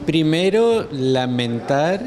Primero, lamentar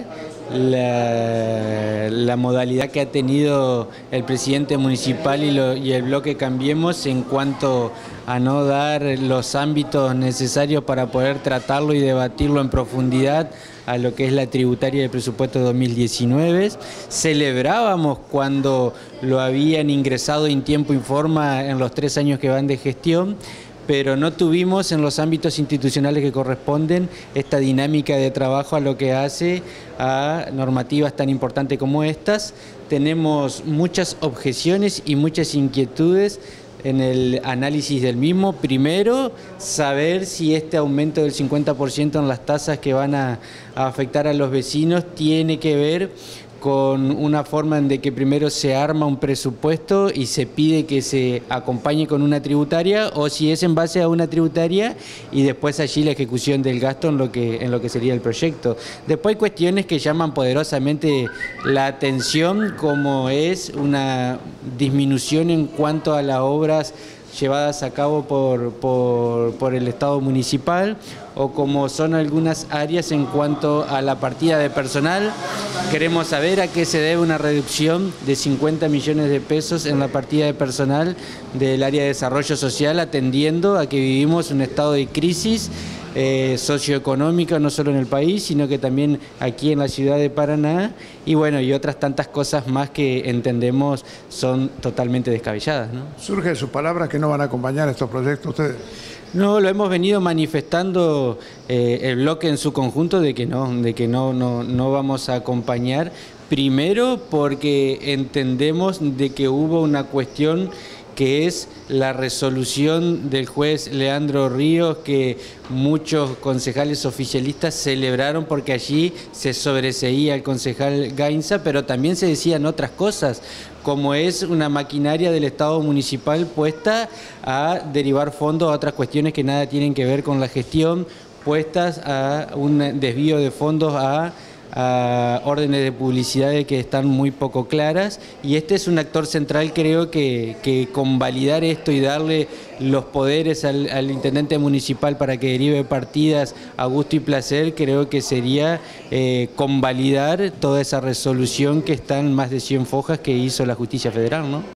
la modalidad que ha tenido el presidente municipal y el bloque Cambiemos en cuanto a no dar los ámbitos necesarios para poder tratarlo y debatirlo en profundidad a lo que es la tributaria del presupuesto 2019. Celebrábamos cuando lo habían ingresado en tiempo y forma en los 3 años que van de gestión, pero no tuvimos en los ámbitos institucionales que corresponden esta dinámica de trabajo a lo que hace a normativas tan importantes como estas. Tenemos muchas objeciones y muchas inquietudes en el análisis del mismo. Primero, saber si este aumento del 50% en las tasas que van a afectar a los vecinos tiene que ver con una forma en de que primero se arma un presupuesto y se pide que se acompañe con una tributaria, o si es en base a una tributaria y después allí la ejecución del gasto en lo que sería el proyecto. Después hay cuestiones que llaman poderosamente la atención, como es una disminución en cuanto a las obras llevadas a cabo por el Estado municipal, o como son algunas áreas en cuanto a la partida de personal. Queremos saber a qué se debe una reducción de 50 millones de pesos en la partida de personal del área de desarrollo social, atendiendo a que vivimos un estado de crisis socioeconómica, no solo en el país, sino que también aquí en la ciudad de Paraná, y bueno, y otras tantas cosas más que entendemos son totalmente descabelladas, ¿no? Surge de sus palabras que no van a acompañar estos proyectos ustedes. No, lo hemos venido manifestando el bloque en su conjunto de que no vamos a acompañar. Primero porque entendemos de que hubo una cuestión que es la resolución del juez Leandro Ríos, que muchos concejales oficialistas celebraron porque allí se sobreseía el concejal Gainza, pero también se decían otras cosas, como es una maquinaria del Estado municipal puesta a derivar fondos a otras cuestiones que nada tienen que ver con la gestión, puestas a un desvío de fondos a órdenes de publicidad que están muy poco claras, y este es un actor central. Creo que convalidar esto y darle los poderes al intendente municipal para que derive partidas a gusto y placer, creo que sería convalidar toda esa resolución que está en más de 100 fojas que hizo la justicia federal, ¿no?